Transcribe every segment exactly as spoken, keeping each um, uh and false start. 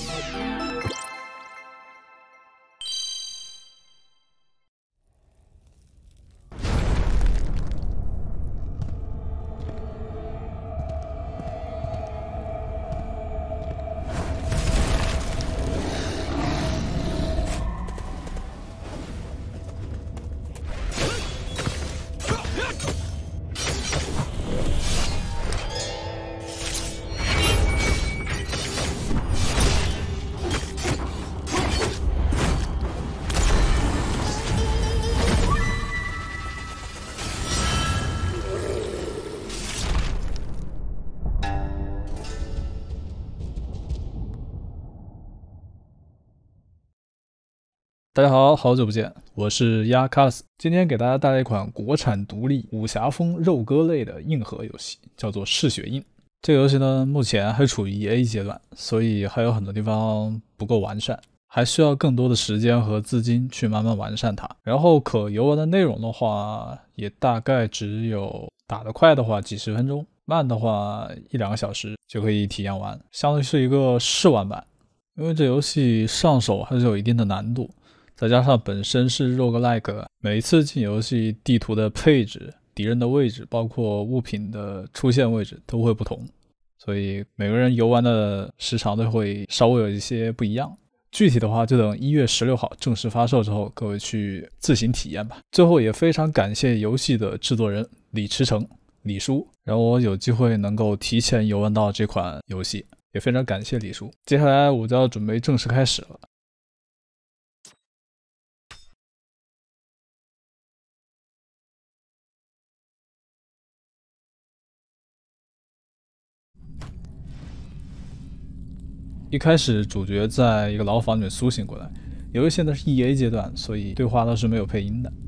大家好，好久不见，我是亚卡斯。今天给大家带来一款国产独立武侠风肉鸽类的硬核游戏，叫做《嗜血印》。这个游戏呢，目前还处于 E A 阶段，所以还有很多地方不够完善，还需要更多的时间和资金去慢慢完善它。然后可游玩的内容的话，也大概只有打得快的话几十分钟，慢的话一两个小时就可以体验完，相当于是一个试玩版。因为这游戏上手还是有一定的难度。再加上本身是 roguelike， 每一次进游戏地图的配置、敌人的位置，包括物品的出现位置都会不同，所以每个人游玩的时长都会稍微有一些不一样。具体的话就等一月十六号正式发售之后，各位去自行体验吧。最后也非常感谢游戏的制作人李驰诚、李叔，让我有机会能够提前游玩到这款游戏，也非常感谢李叔。接下来我就要准备正式开始了。一开始主角在一个牢房里面苏醒过来，由于现在是 E A 阶段，所以对话都是没有配音的。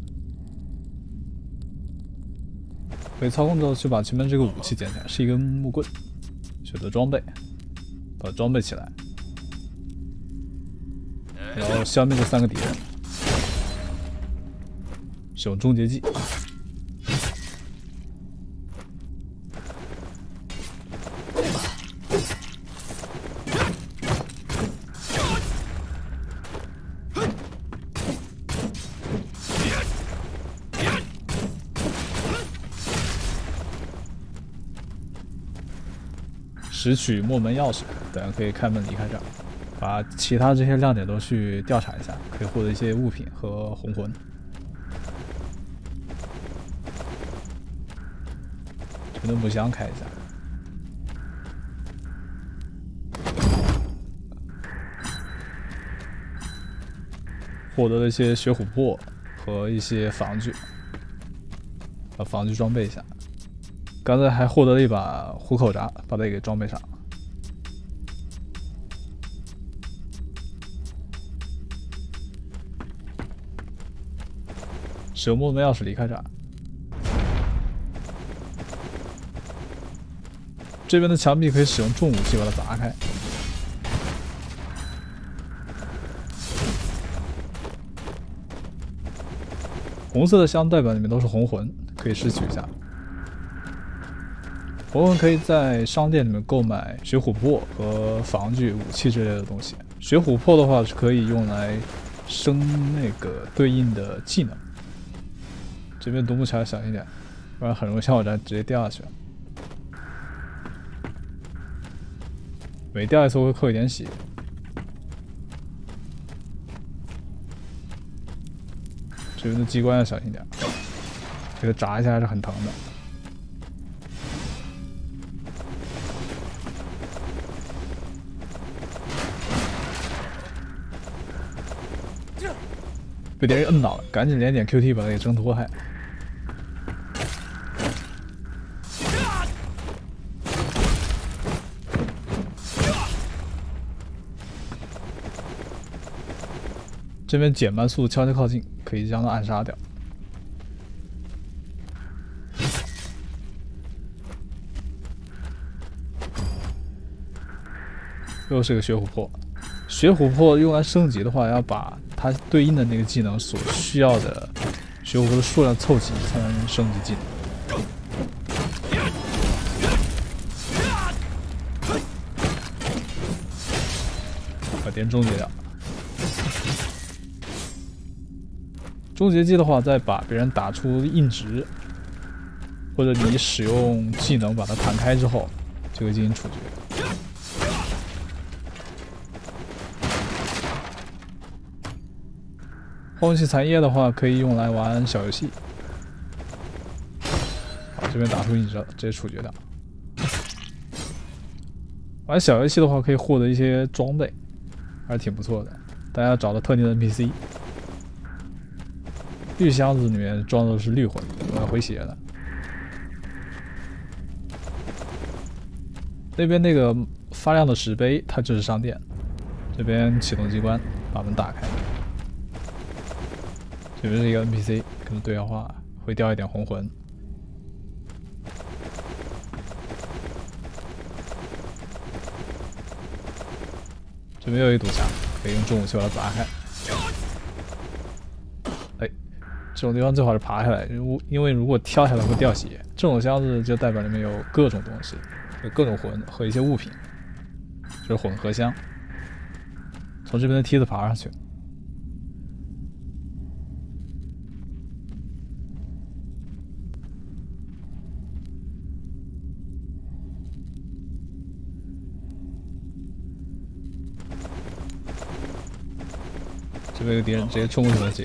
可以操控之后去把前面这个武器捡起来，是一根木棍，选择装备，把它装备起来，然后消灭这三个敌人，使用终结技。拾取木门钥匙，等下可以开门离开这儿，把其他这些亮点都去调查一下，可以获得一些物品和红魂。这边的木箱开一下，获得了一些血琥珀和一些防具，把防具装备一下。刚才还获得了一把虎口铡，把它给装备上。使用木门钥匙离开这儿。这边的墙壁可以使用重武器把它砸开。红色的箱代表里面都是红魂，可以拾取一下。红魂可以在商店里面购买血琥珀和防具、武器之类的东西。血琥珀的话是可以用来升那个对应的技能。这边独木桥小心点，不然很容易像我这样直接掉下去。每掉一次会扣一点血。这边的机关要小心点，这个砸一下还是很疼的。被敌人摁倒了，赶紧连点 Q T 把他给挣脱开。这边减慢速度，悄悄靠近，可以将他暗杀掉。又是个血琥珀，血琥珀用来升级的话，要把它对应的那个技能所需要的血琥珀的数量凑齐，才能升级技能。 把敌人终结掉。终结技的话，在把别人打出硬直，或者你使用技能把它弹开之后，就会进行处决。荒文系残叶的话，可以用来玩小游戏。好，这边打出硬直了，直接处决掉。玩小游戏的话，可以获得一些装备，还是挺不错的。大家要找到特定的 N P C。绿箱子里面装的是绿魂，我要回血了。那边那个发亮的石碑，它就是商店。这边启动机关，把门打开。这边是一个 N P C， 跟着对话会掉一点红魂。这边又一堵墙，可以用重武器把它砸开。哎，这种地方最好是爬下来，如因为如果跳下来会掉血。这种箱子就代表里面有各种东西，有各种魂和一些物品，就是混合箱。从这边的梯子爬上去。这边有个敌人，直接冲过去把他解决。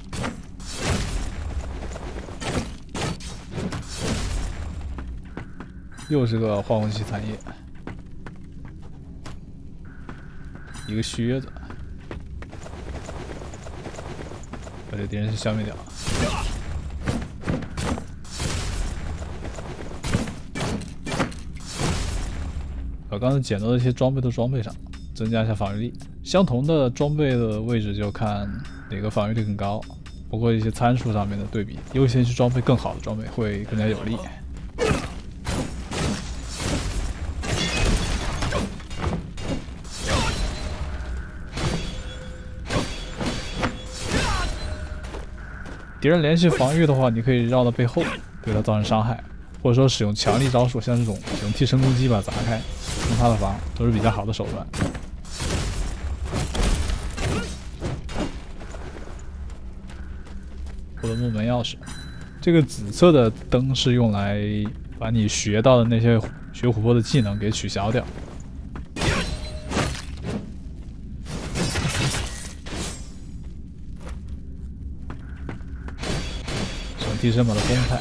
又是个化魂系残叶，一个靴子，把这敌人消灭掉。把刚才捡到的一些装备都装备上，增加一下防御力。相同的装备的位置就看哪个防御力更高，包括一些参数上面的对比，优先去装备更好的装备会更加有利。敌人连续防御的话，你可以绕到背后，对他造成伤害，或者说使用强力招数，像这种使用替身攻击把它砸开，用他的防都是比较好的手段。获得木门钥匙，这个紫色的灯是用来把你学到的那些血琥珀的技能给取消掉。想替身把它崩开，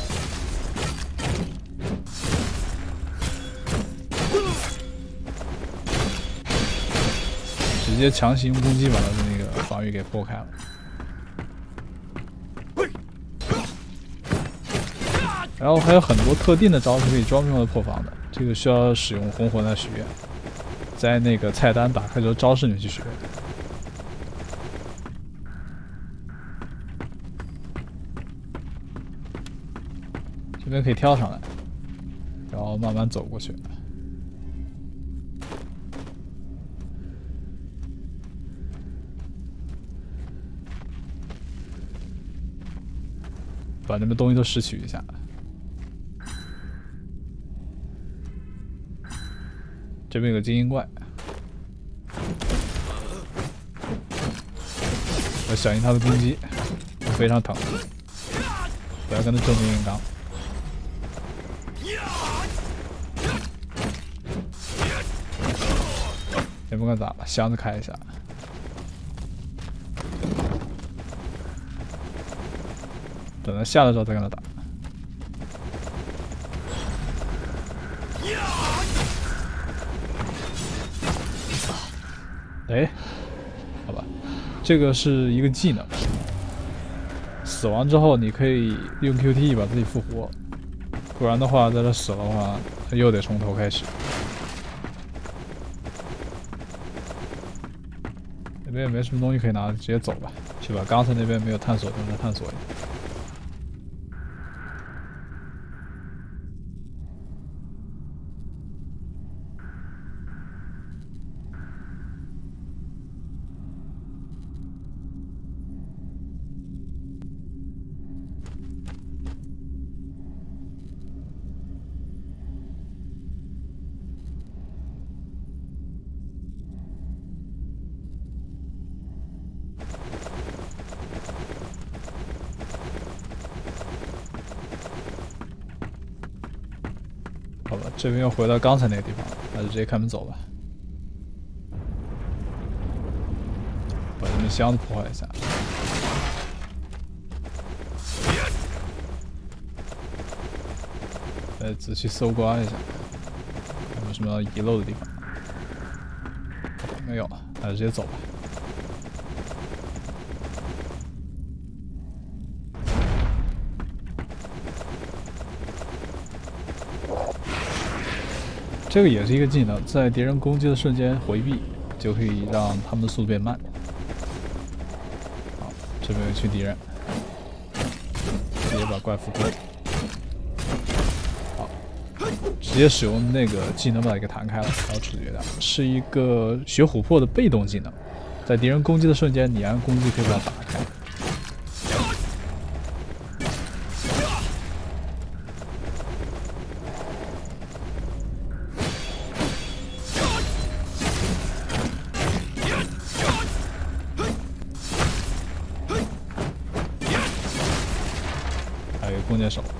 直接强行用攻击把他的那个防御给破开了。然后还有很多特定的招是可以专门用来破防的，这个需要使用红魂来学，在那个菜单打开之后招式里面去学。这边可以跳上来，然后慢慢走过去。把那边东西都拾取一下。这边有个精英怪，要响应他的攻击，非常疼，不要跟他正面硬刚。也不管咋吧，箱子开一下。等他下的时候再跟他打。哎，好吧，这个是一个技能，死亡之后你可以用 Q T 把自己复活，不然的话在这死了的话，他又得从头开始。那边也没什么东西可以拿，直接走吧，去把刚才那边没有探索的再探索一下。 吧，这边又回到刚才那个地方了，那就直接开门走吧。把这边箱子破坏一下。再仔细搜刮一下，有没有什么遗漏的地方？没有，那就直接走吧。 这个也是一个技能，在敌人攻击的瞬间回避，就可以让他们的速度变慢。好，这边有一群敌人，直接把怪复活。好，直接使用那个技能把它给弹开了，然后处决掉。是一个血琥珀的被动技能，在敌人攻击的瞬间，你按攻击可以把它打开。 弓箭手，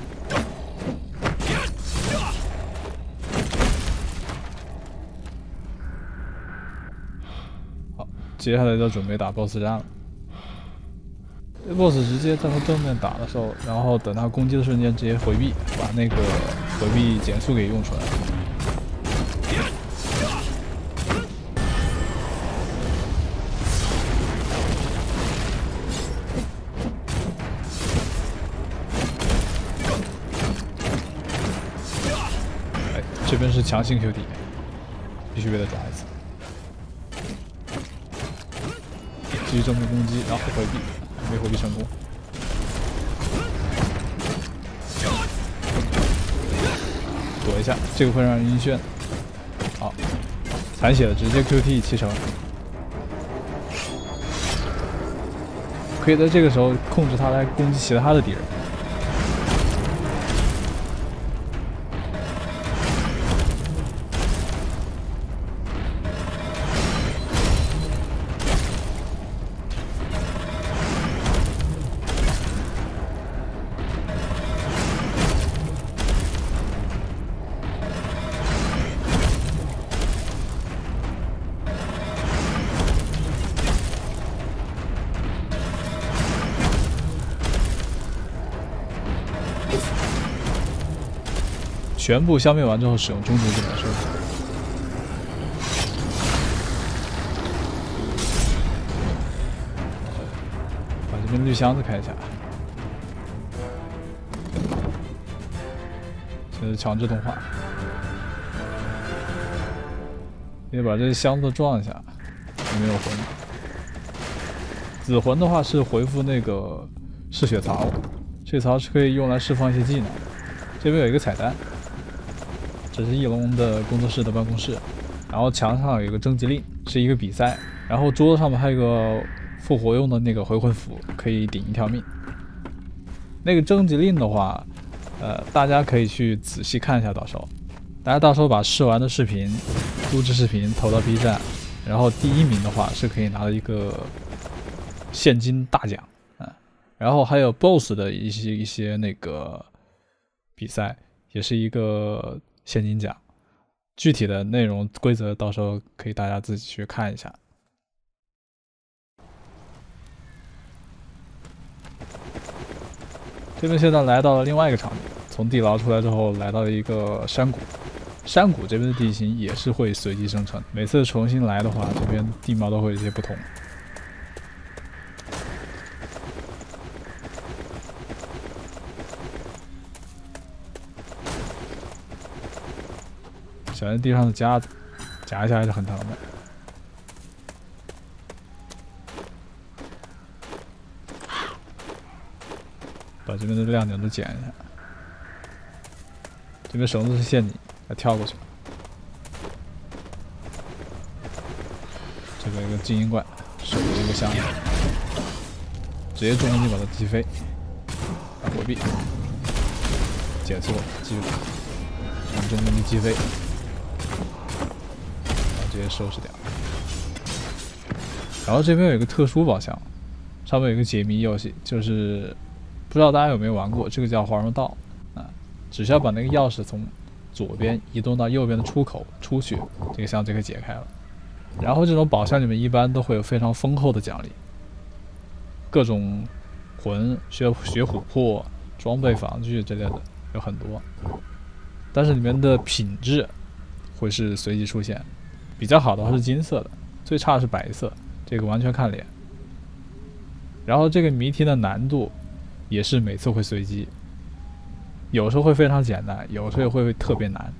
好，接下来就准备打 BOSS 战了。这 BOSS 直接在他正面打的时候，然后等他攻击的瞬间直接回避，把那个回避减速给用出来。 这边是强行 Q D， 必须被他抓一次。继续正面攻击，然后回避，没回避成功。躲一下，这个会让人晕眩。好，残血的直接 Q T 七成，可以在这个时候控制他来攻击其他的敌人。 全部消灭完之后，使用中途技能收拾。把这边绿箱子开一下。这是强制动画。得把这箱子撞一下，有没有魂？紫魂的话是回复那个嗜血槽，这槽是可以用来释放一些技能。这边有一个彩蛋。 这是翼龙的工作室的办公室，然后墙上有一个征集令，是一个比赛，然后桌子上面还有一个复活用的那个回魂符，可以顶一条命。那个征集令的话，呃，大家可以去仔细看一下，到时候，大家到时候把试玩的视频、录制视频投到 B 站，然后第一名的话是可以拿到一个现金大奖啊、嗯，然后还有 B O S S 的一些一些那个比赛，也是一个。 现金奖，具体的内容规则到时候可以大家自己去看一下。这边现在来到了另外一个场景，从地牢出来之后，来到了一个山谷。山谷这边的地形也是会随机生成，每次重新来的话，这边地貌都会有一些不同。 小心地上的夹子，夹一下还是很疼的。把这边的亮点都剪一下。这边绳子是陷阱，要跳过去。这边有个精英怪，守着一个箱子，直接重攻击把它击飞，回避，减速，继续打，让重攻击击飞。 直接收拾掉。然后这边有一个特殊宝箱，上面有一个解谜游戏，就是不知道大家有没有玩过，这个叫华容道啊，只需要把那个钥匙从左边移动到右边的出口出去，这个箱就可以解开了。然后这种宝箱里面一般都会有非常丰厚的奖励，各种魂、血血琥珀、装备、防具之类的有很多，但是里面的品质会是随机出现，比较好的话是金色的，最差的是白色，这个完全看脸。然后这个谜题的难度也是每次会随机，有时候会非常简单，有时候会特别难。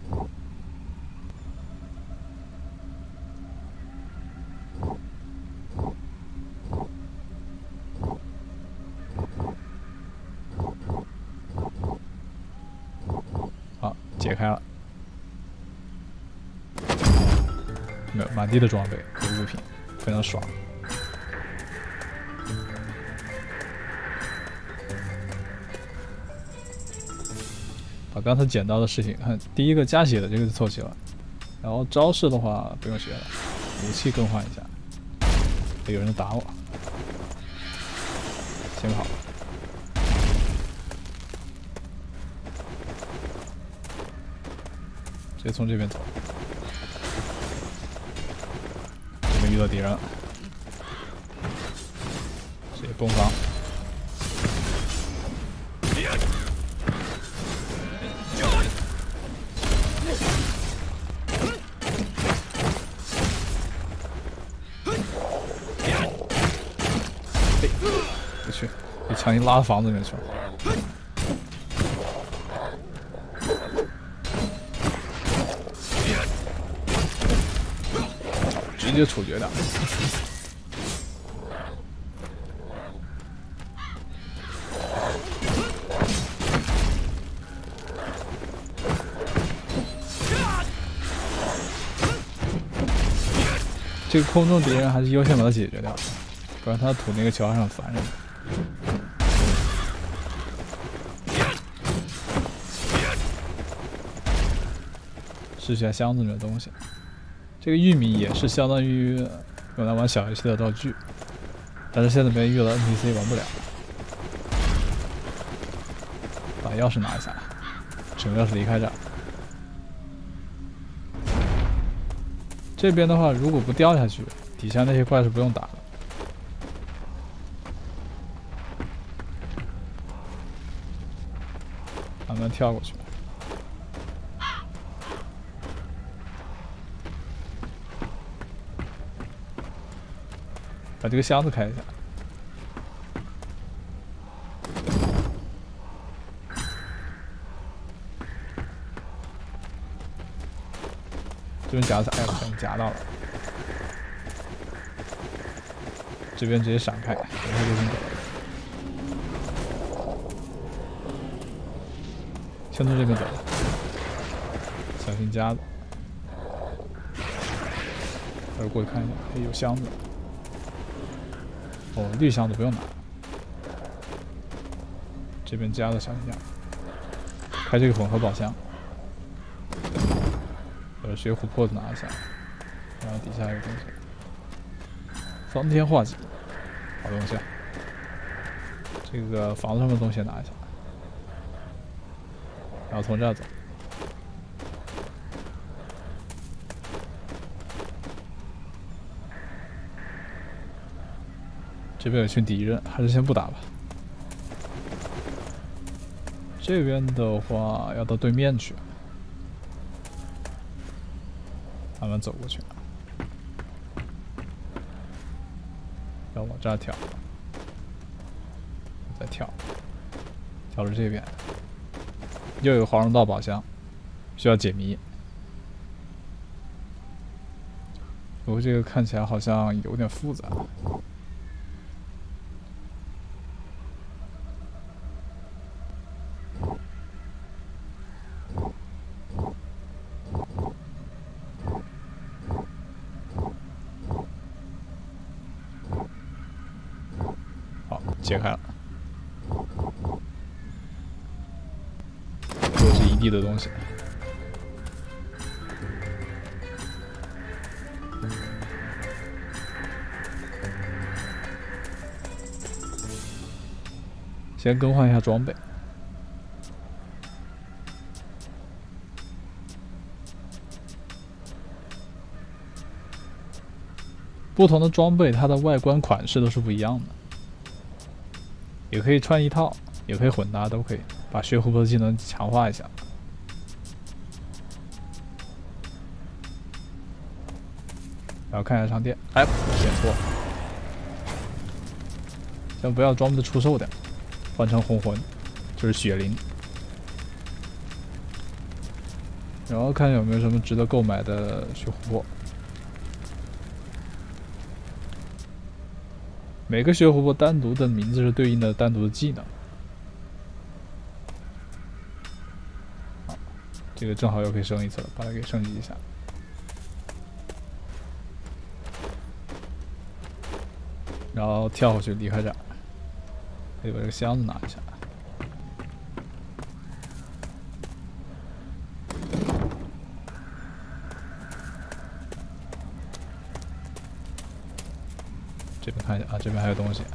好，解开了，没有满地的装备和物品，非常爽。把刚才捡到的事情，看第一个加血的这个就凑齐了，然后招式的话不用学了，武器更换一下。有人打我，先跑。直接从这边走，这边遇到敌人了，直接攻防。我去，被强行拉到房子里面去了。直接处决掉。这个空中敌人还是优先把它解决掉，不然他吐那个球还是很烦人的。试一下箱子里面的东西。这个玉米也是相当于用来玩小游戏的道具，但是现在没遇到 N P C 玩不了。把钥匙拿一下，使用钥匙离开这儿。这边的话，如果不掉下去，底下那些怪是不用打的。慢慢跳过去。把这个箱子开一下。这边夹子，哎，我想夹到了。这边直接闪开，然后就先走了。先从这边走，小心夹子。待会儿过去看一下，哎，有箱子。哦，绿箱子不用拿。这边夹子小心点，开这个混合宝箱。把血琥珀拿一下，然后底下还有东西，方天画戟，好东西。这个房子上面的东西拿一下，然后从这儿走。这边有群敌人，还是先不打吧。这边的话要到对面去，慢慢走过去，要往这儿跳，再跳，跳到这边，又有黄龙道宝箱，需要解谜。不过这个看起来好像有点复杂。解开了，又是一地的东西。先更换一下装备。 不同的装备它的外观款式都是不一样的，也可以穿一套，也可以混搭，都可以把血琥珀的技能强化一下。然后看一下商店，哎，选错，先不要装备的出售掉，换成红魂，就是血灵。然后看有没有什么值得购买的血琥珀。每个血琥珀单独的名字是对应的单独的技能。好，这个正好又可以升一次了，把它给升级一下。然后跳回去离开这儿，得把这个箱子拿一下。这边看一下啊，这边还有东西。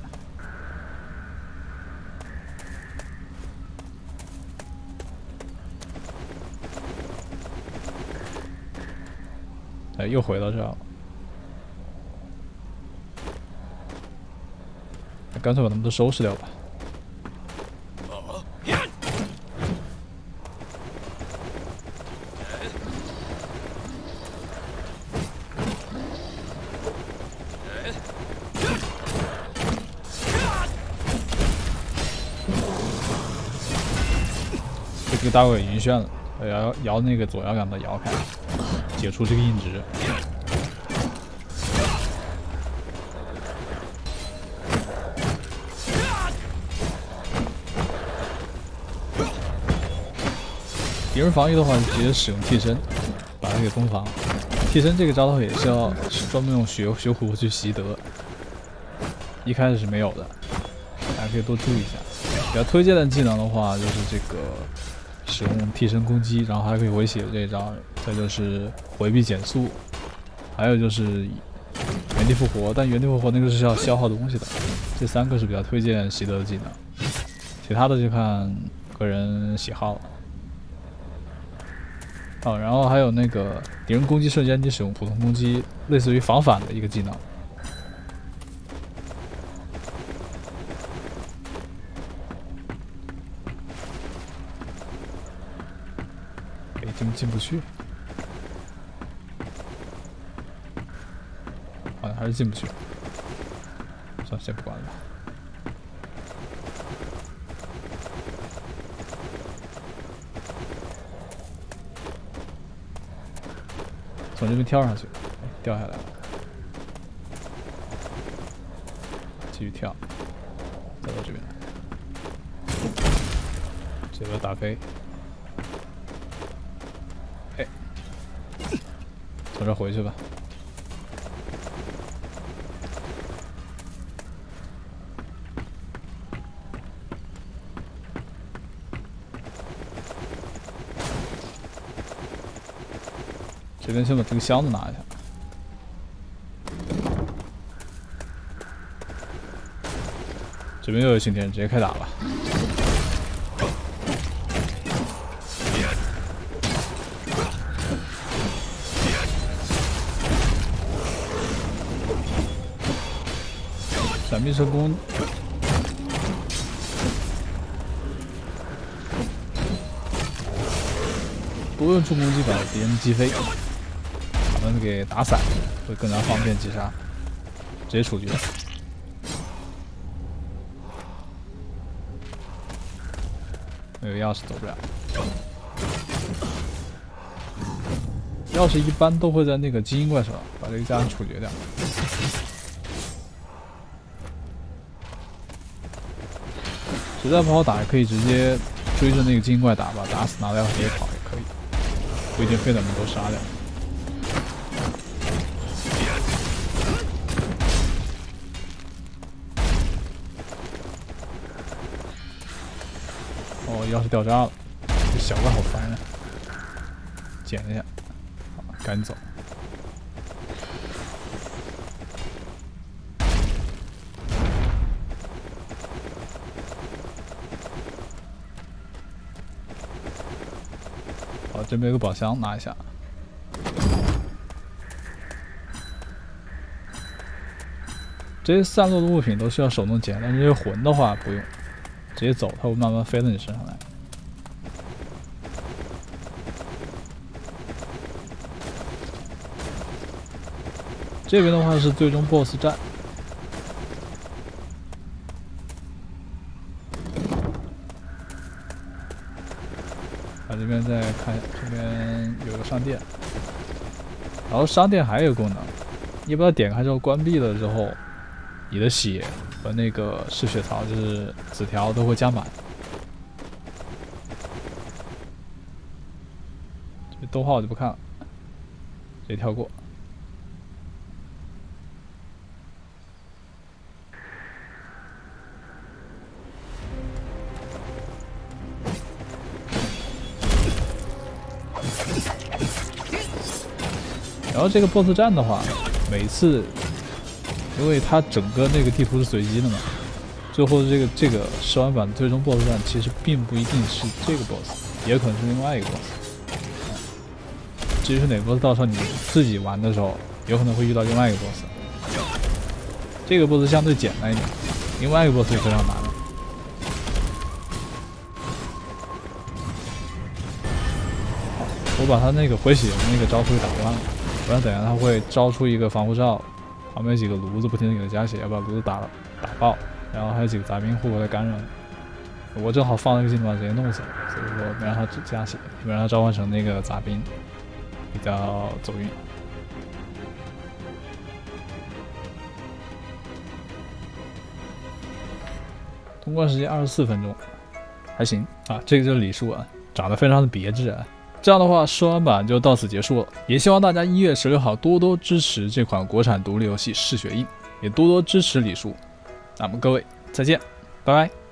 哎，又回到这儿了。干脆把他们都收拾掉吧。这个大鬼晕眩了，摇摇那个左摇杆的摇开，解除这个硬直。敌人防御的话，直接使用替身，把它给攻防。替身这个招头也是要专门用血血琥珀去习得，一开始是没有的，大家可以多注意一下。比较推荐的技能的话，就是这个使用替身攻击，然后还可以回血这一招，再就是回避减速，还有就是原地复活，但原地复活那个是要消耗东西的。这三个是比较推荐习得的技能，其他的就看个人喜好了。哦，然后还有那个敌人攻击瞬间，你使用普通攻击，类似于防反的一个技能。哎，进进不去，好像还是进不去。算了，先不管了吧。从这边跳上去，哎，掉下来了，继续跳，再到这边来，这边打飞，哎，从这回去吧。这边先把这个箱子拿一下。这边又有擎天，直接开打吧。闪避成功。多用重攻击把敌人击飞。把他们给打散，会更加方便击杀，直接处决。没有钥匙走不了。钥匙一般都会在那个基因怪手上，把这个家人处决掉。实在不好打，也可以直接追着那个基因怪打吧，打死拿掉直接跑也可以，不一定非得能够杀掉。哦，钥匙掉渣了，这小怪好烦啊！捡一下，好，赶紧走。好，这边有个宝箱，拿一下。 这些散落的物品都需要手动捡，但是这些魂的话不用，直接走，它会慢慢飞到你身上来。这边的话是最终 B O S S 战。 啊，这边再看，这边有个商店，然后商店还有个功能，你把它点开之后关闭了之后，你的血和那个嗜血槽，就是纸条都会加满。这动画我就不看了，直接跳过。 然后这个 B O S S 战的话，每次，因为它整个那个地图是随机的嘛，最后这个这个试玩版的最终 B O S S 战其实并不一定是这个 B O S S， 也可能是另外一个 B O S S。至于是哪个 B O S S， 到时候你自己玩的时候，有可能会遇到另外一个 B O S S。这个 B O S S 相对简单一点，另外一个 B O S S 就非常难了。 我把他那个回血的那个招数给打断了，不然等下他会招出一个防护罩，旁边几个炉子不停的给他加血，要把炉子打打爆，然后还有几个杂兵护卫来干扰你。我正好放那个镜头把直接弄死了，所以说没让他加血，没让他召唤成那个杂兵，比较走运。通关时间二十四分钟，还行啊，这个就是李树啊，长得非常的别致啊。 这样的话，试玩版就到此结束了。也希望大家一月十六号多多支持这款国产独立游戏《嗜血印》，也多多支持李叔。那么各位再见，拜拜。